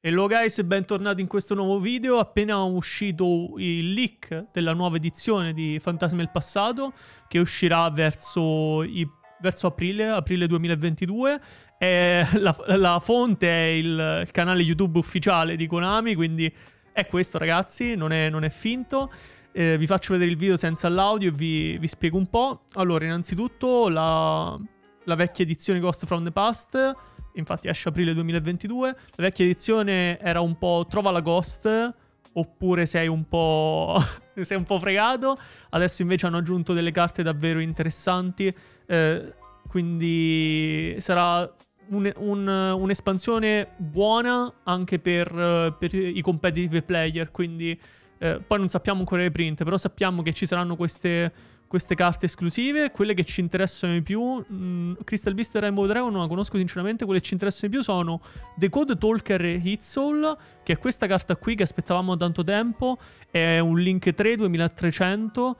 Hello guys e bentornati in questo nuovo video. Appena uscito il leak della nuova edizione di Fantasmi del Passato, che uscirà verso aprile 2022. La fonte è il canale YouTube ufficiale di Konami, quindi è questo ragazzi, non è finto. Vi faccio vedere il video senza l'audio e vi spiego un po'. Allora, innanzitutto la vecchia edizione Ghost from the Past, infatti esce aprile 2022. La vecchia edizione era un po' trova la Ghost, oppure sei un po' fregato. Adesso invece hanno aggiunto delle carte davvero interessanti, quindi sarà un'espansione buona anche per i competitive player. Quindi poi non sappiamo ancora le print, però sappiamo che ci saranno queste carte esclusive. Quelle che ci interessano di più, Crystal Beast e Rainbow Dragon non la conosco sinceramente. Quelle che ci interessano di più sono The Code Talker e Hit Soul, che è questa carta qui che aspettavamo da tanto tempo. È un Link 3 2300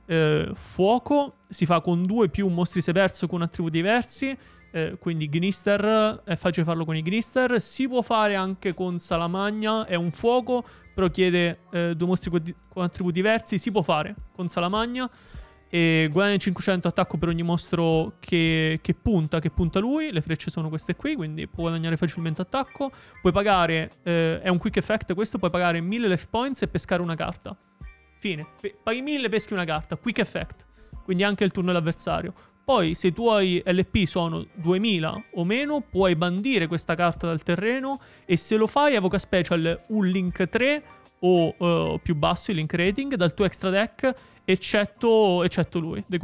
fuoco, si fa con 2 più mostri severso con attributi diversi, quindi Gnister, è facile farlo con i Gnister. Si può fare anche con Salamagna, è un fuoco però chiede 2 mostri con attributi diversi. Si può fare con Salamagna e guadagna 500 attacco per ogni mostro che punta lui. Le frecce sono queste qui, quindi può guadagnare facilmente attacco. Puoi pagare, è un quick effect questo, puoi pagare 1000 life points e pescare una carta. Fine, paghi 1000 e peschi una carta, quick effect, quindi anche il turno dell'avversario. Poi se i tuoi LP sono 2000 o meno, puoi bandire questa carta dal terreno e se lo fai evoca special un Link 3 o più basso, il Link rating, dal tuo extra deck, eccetto lui, The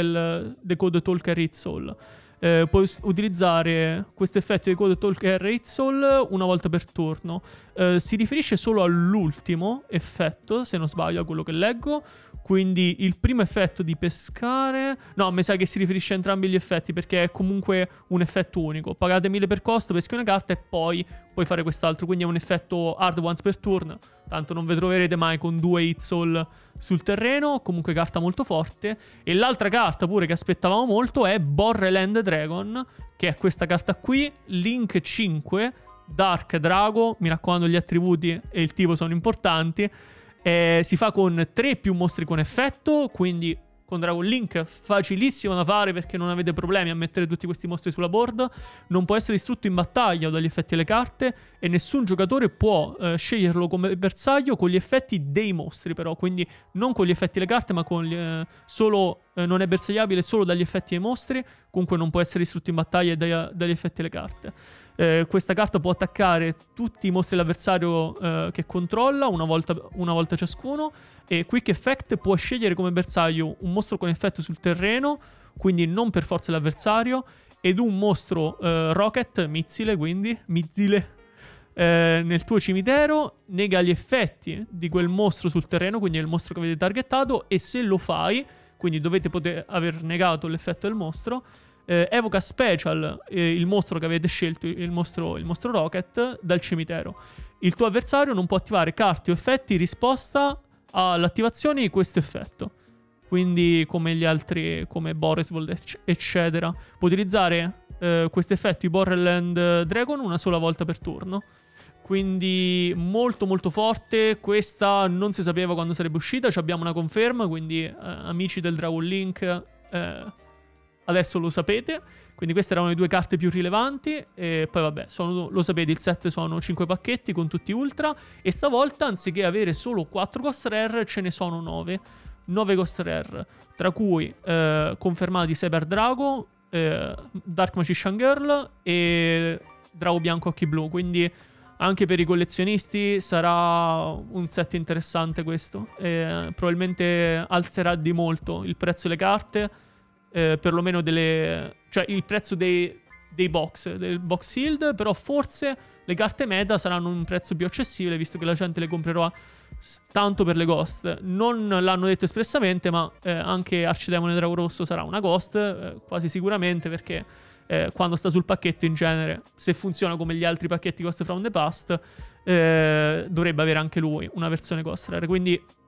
Code Talker Hit Soul. Puoi utilizzare questo effetto di Code Talker Hit Soul una volta per turno. Si riferisce solo all'ultimo effetto, se non sbaglio, a quello che leggo. Quindi il primo effetto di pescare... No, mi sa che si riferisce a entrambi gli effetti, perché è comunque un effetto unico. Pagate 1000 per costo, peschi una carta e poi puoi fare quest'altro. Quindi è un effetto hard once per turn. Tanto non vi troverete mai con 2 Hit Soul sul terreno. Comunque carta molto forte. E l'altra carta pure che aspettavamo molto è Borderland Dragon, che è questa carta qui, Link 5, Dark Drago. Mi raccomando, gli attributi e il tipo sono importanti. Si fa con 3 più mostri con effetto, quindi con Dragon Link facilissimo da fare perché non avete problemi a mettere tutti questi mostri sulla board. Non può essere distrutto in battaglia o dagli effetti alle carte e nessun giocatore può sceglierlo come bersaglio con gli effetti dei mostri, però, quindi non con gli effetti alle carte ma con non è bersagliabile solo dagli effetti ai mostri. Comunque non può essere distrutto in battaglia dagli effetti alle carte. Questa carta può attaccare tutti i mostri dell'avversario che controlla una volta ciascuno. E Quick Effect può scegliere come bersaglio un mostro con effetto sul terreno, quindi non per forza l'avversario, ed un mostro rocket, missile, nel tuo cimitero. Nega gli effetti di quel mostro sul terreno, quindi è il mostro che avete targettato, e se lo fai, quindi dovete aver negato l'effetto del mostro, evoca special il mostro che avete scelto, il mostro rocket, dal cimitero. Il tuo avversario non può attivare carte o effetti risposta all'attivazione di questo effetto, quindi come gli altri, come Boresvold eccetera. Può utilizzare questo effetto di Borderland Dragon una sola volta per turno, quindi molto molto forte. Questa non si sapeva quando sarebbe uscita, abbiamo una conferma, quindi amici del Dragon Link, adesso lo sapete. Quindi queste erano le 2 carte più rilevanti. E poi vabbè, lo sapete, il set sono 5 pacchetti con tutti ultra. E stavolta, anziché avere solo 4 Ghost Rare, ce ne sono 9 Ghost Rare, tra cui confermati Cyber Drago, Dark Magician Girl e Drago Bianco Occhi Blu. Quindi anche per i collezionisti sarà un set interessante questo. Probabilmente alzerà di molto il prezzo delle carte, perlomeno cioè il prezzo del box sealed. Però forse le carte meta saranno un prezzo più accessibile, visto che la gente le comprerà tanto per le ghost. Non l'hanno detto espressamente, ma anche Arcidemone Drago Rosso sarà una ghost, quasi sicuramente, perché quando sta sul pacchetto, in genere, se funziona come gli altri pacchetti Ghost from the Past, dovrebbe avere anche lui una versione Ghost Rare. Quindi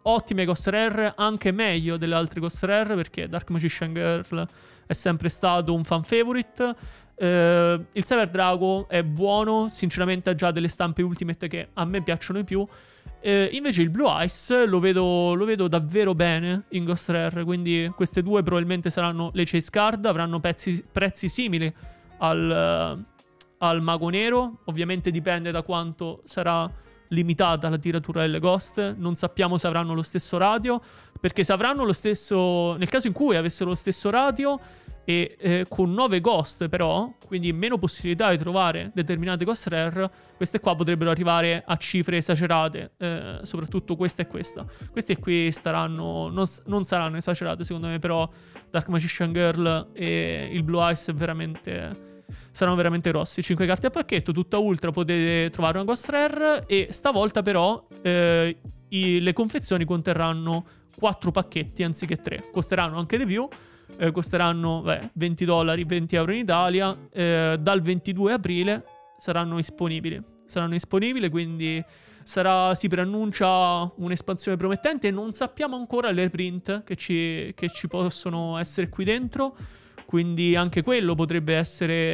ottime Ghost Rare, anche meglio delle altre Ghost Rare, perché Dark Magician Girl è sempre stato un fan favorite. Il Cyber Drago è buono, sinceramente ha già delle stampe Ultimate che a me piacciono di più. Invece il Blue Ice lo vedo davvero bene in Ghost Rare, quindi queste due probabilmente saranno le Chase Card, avranno prezzi simili al Mago Nero. Ovviamente dipende da quanto sarà limitata la tiratura delle Ghost. Non sappiamo se avranno lo stesso ratio, perché se avranno lo stesso, nel caso in cui avessero lo stesso ratio e con 9 Ghost però, quindi meno possibilità di trovare determinate Ghost Rare, queste qua potrebbero arrivare a cifre esagerate, soprattutto questa e questa. Queste qui non saranno esagerate secondo me, però Dark Magician Girl e il Blue Ice saranno veramente grossi. 5 carte a pacchetto, tutta ultra, potete trovare una Ghost Rare, e stavolta però le confezioni conterranno 4 pacchetti anziché 3. Costeranno anche di più, costeranno $20, 20 euro in Italia. Dal 22 aprile saranno disponibili, quindi si preannuncia un'espansione promettente. Non sappiamo ancora le reprint che ci possono essere qui dentro, quindi anche quello potrebbe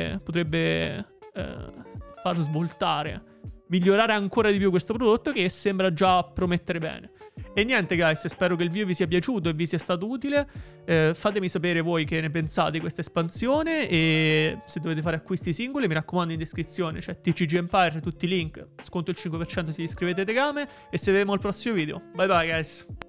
far svoltare, migliorare ancora di più questo prodotto, che sembra già promettere bene. E niente guys, spero che il video vi sia piaciuto e vi sia stato utile. Fatemi sapere voi che ne pensate di questa espansione, e se dovete fare acquisti singoli, mi raccomando, in descrizione c'è TCG Empire, tutti i link, sconto il 5% se vi iscrivete a Tegame, e ci vediamo al prossimo video. Bye bye guys.